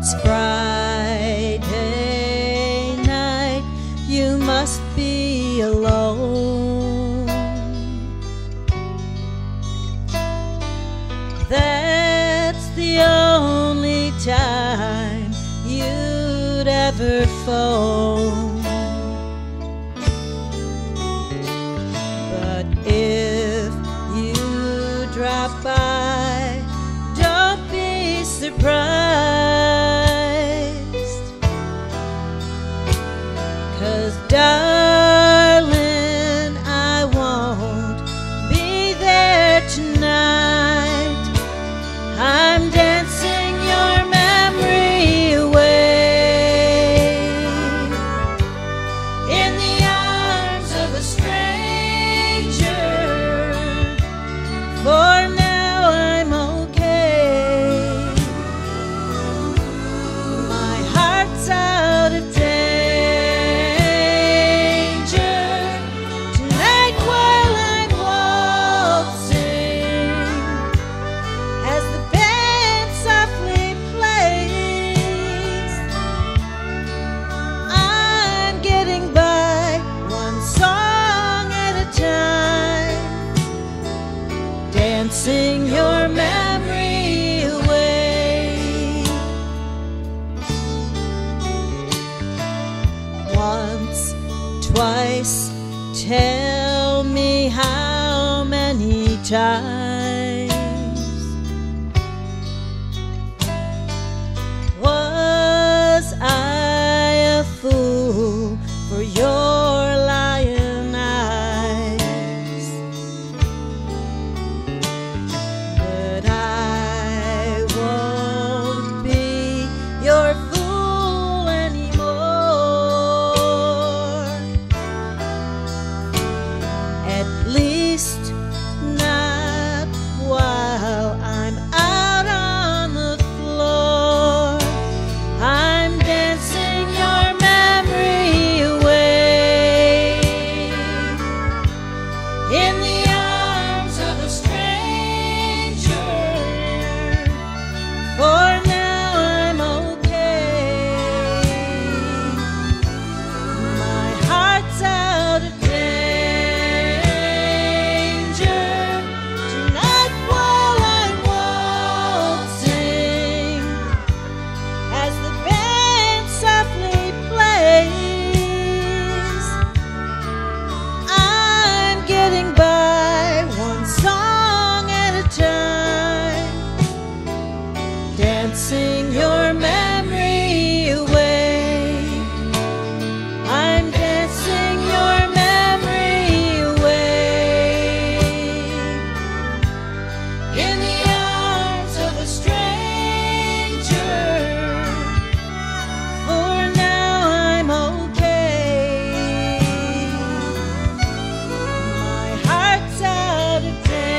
It's Friday night, you must be alone. That's the only time you'd ever phone. But if you drop by, don't be surprised, 'cause darling, I won't be there tonight. I'm dancing your memory away in the arms of a stranger. For now I'm okay. My heart's out of danger tonight while I'm waltzing, as the band softly plays. I'm getting by one song at a time, dancing your memory away. Once, twice, tell me how many times was I a fool for your lion eyes? But I won't be your fool anymore, at least not while I'm out on the floor. I'm dancing your memory away in the arms of a stranger. For now I'm okay. My heart's out of danger tonight while I'm waltzing, as the band softly plays. I'm getting by one song at a time, dancing your memory away. I'm dancing your memory away in the arms of a stranger. For now I'm okay. My heart's out of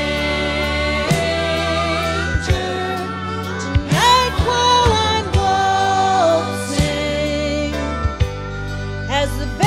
danger tonight while I'm waltzing, as the